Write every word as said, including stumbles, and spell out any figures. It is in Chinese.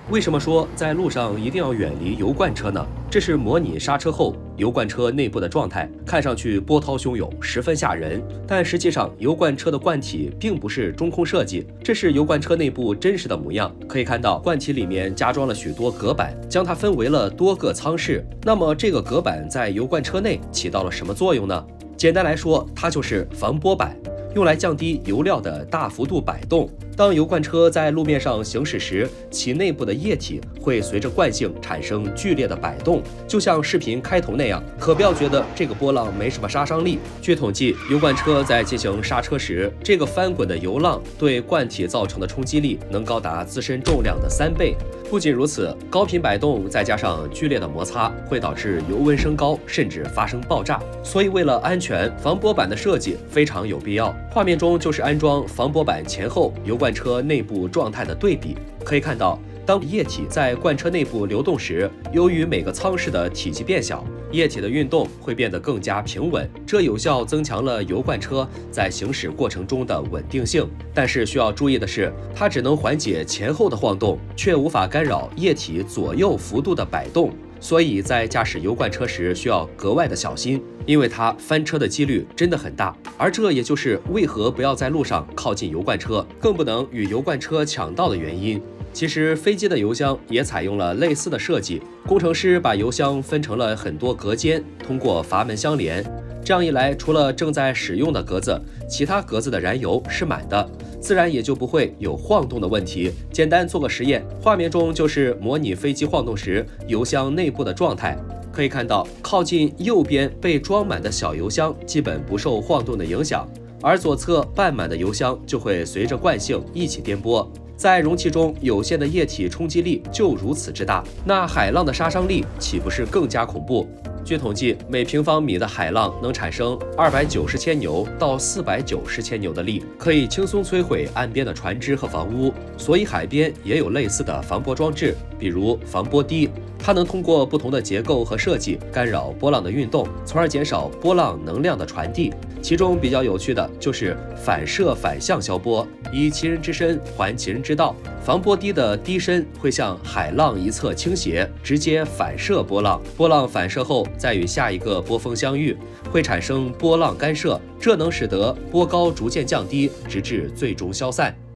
为什么说在路上一定要远离油罐车呢？这是模拟刹车后油罐车内部的状态，看上去波涛汹涌，十分吓人。但实际上，油罐车的罐体并不是中空设计，这是油罐车内部真实的模样。可以看到，罐体里面加装了许多隔板，将它分为了多个舱室。那么，这个隔板在油罐车内起到了什么作用呢？简单来说，它就是防波板。用来降低油料的大幅度摆动。当油罐车在路面上行驶时，其内部的液体会随着惯性产生剧烈的摆动，就像视频开头那样。可不要觉得这个波浪没什么杀伤力。据统计，油罐车在进行刹车时，这个翻滚的油浪对罐体造成的冲击力能高达自身重量的三倍。不仅如此，高频摆动再加上剧烈的摩擦，会导致油温升高，甚至发生爆炸。所以，为了安全，防波板的设计非常有必要。画面中就是安装防波板前后油罐车内部状态的对比。可以看到，当液体在罐车内部流动时，由于每个舱室的体积变小，液体的运动会变得更加平稳，这有效增强了油罐车在行驶过程中的稳定性。但是需要注意的是，它只能缓解前后的晃动，却无法干扰液体左右幅度的摆动。所以在驾驶油罐车时需要格外的小心，因为它翻车的几率真的很大。而这也就是为何不要在路上靠近油罐车，更不能与油罐车抢道的原因。其实飞机的油箱也采用了类似的设计，工程师把油箱分成了很多隔间，通过阀门相连。这样一来，除了正在使用的格子，其他格子的燃油是满的，自然也就不会有晃动的问题。简单做个实验，画面中就是模拟飞机晃动时油箱内部的状态。可以看到，靠近右边被装满的小油箱基本不受晃动的影响，而左侧半满的油箱就会随着惯性一起颠簸。在容器中有限的液体冲击力就如此之大，那海浪的杀伤力岂不是更加恐怖？据统计，每平方米的海浪能产生二百九十千牛到四百九十千牛的力，可以轻松摧毁岸边的船只和房屋。所以海边也有类似的防波装置，比如防波堤，它能通过不同的结构和设计干扰波浪的运动，从而减少波浪能量的传递。其中比较有趣的就是反射反向消波，以其人之身还其人之道。防波堤的堤身会向海浪一侧倾斜，直接反射波浪，波浪反射后再与下一个波峰相遇，会产生波浪干涉，这能使得波高逐渐降低，直至最终消散。